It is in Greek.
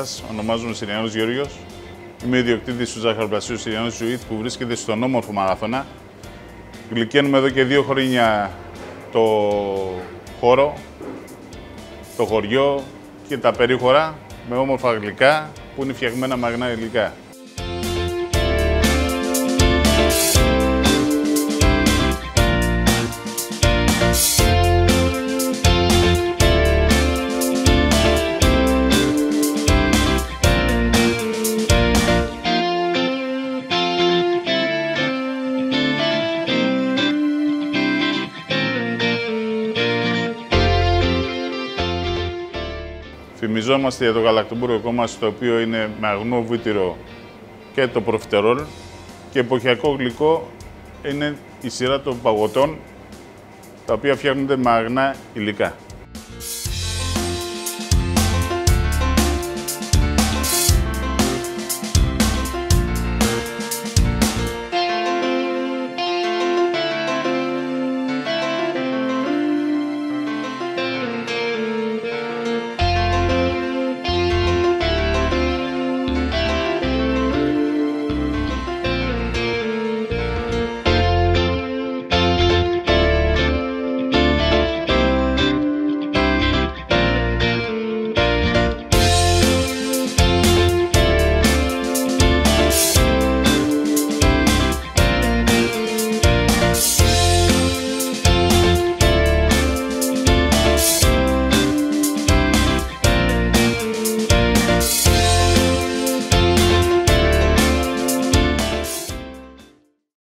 σας, ονομάζομαι Συριανός Γιώργος. Είμαι ιδιοκτήτης του ζαχαροπλαστείου Συριανός Σουίτ που βρίσκεται στον όμορφο Μαραθώνα. Γλυκαίνουμε εδώ και 2 χρόνια το χώρο, το χωριό και τα περίχωρα με όμορφα γλυκά που είναι φτιαγμένα με αγνά υλικά. Φημιζόμαστε για το γαλακτομπούργκο μας, το οποίο είναι με αγνό βούτυρο και το προφιτερόλ, και εποχιακό γλυκό είναι η σειρά των παγωτών, τα οποία φτιάχνονται με αγνά υλικά.